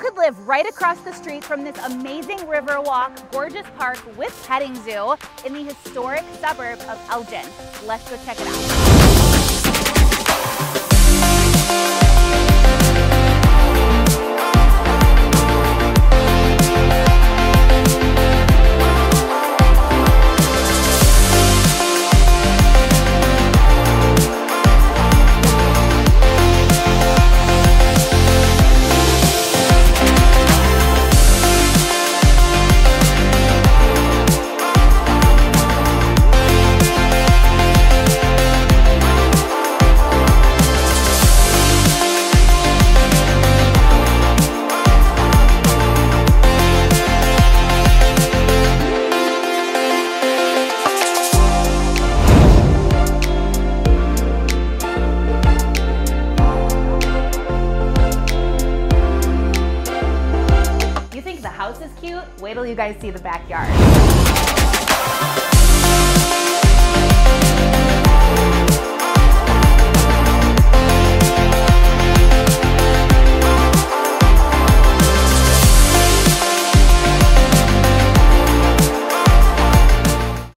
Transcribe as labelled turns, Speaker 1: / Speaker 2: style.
Speaker 1: could live right across the street from this amazing river walk, gorgeous park with petting zoo in the historic suburb of Elgin. Let's go check it out. Wait till you guys see the backyard.